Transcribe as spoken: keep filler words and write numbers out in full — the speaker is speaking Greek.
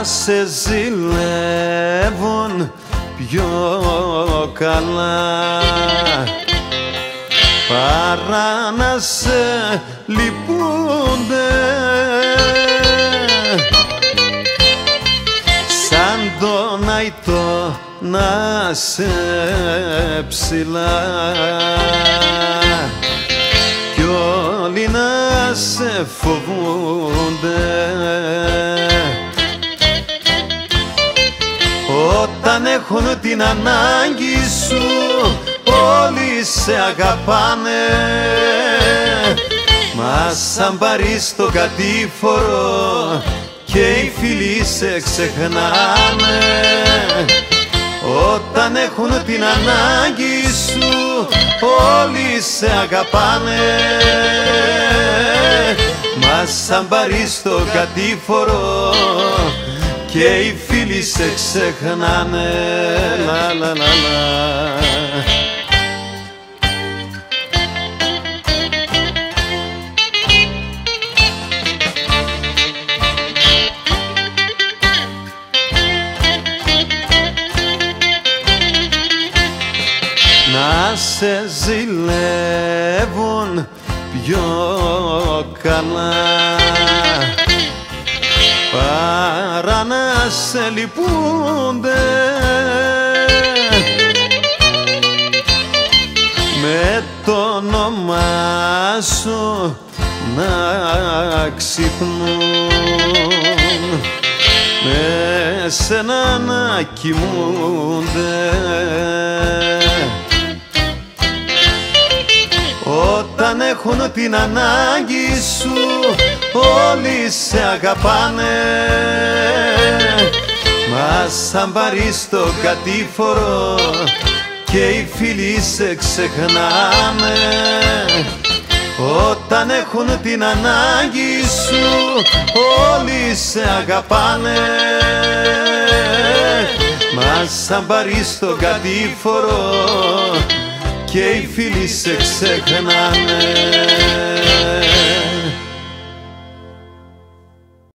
σε ζηλεύουν πιο καλά παρά να σε λυπούνται, σαν τον αϊτό να σε ψηλά κι όλοι να σε φοβούνται. Όταν έχουν την ανάγκη σου όλοι σε αγαπάνε, μα σαν πάρεις στο κατήφορο και οι φίλοι σε ξεχνάνε. Όταν έχουν την ανάγκη σου όλοι σε αγαπάνε, μα σαν πάρεις στο κατήφορο και οι φίλοι σε ξεχνάνε. Λα, λα, λα, λα. Να σε ζηλεύουν πιο καλά παρά να σε λυπούνται, με το όνομά σου να ξυπνούν, με σένα να κοιμούνται. Όταν έχουν την ανάγκη σου όλοι σε αγαπάνε, μα σαν πάρεις στο κατήφορο και οι φίλοι σε ξεχνάνε. Όταν έχουν την ανάγκη σου όλοι σε αγαπάνε, μα σαν πάρεις στο κατήφορο και οι φίλοι σε ξεχνάνε.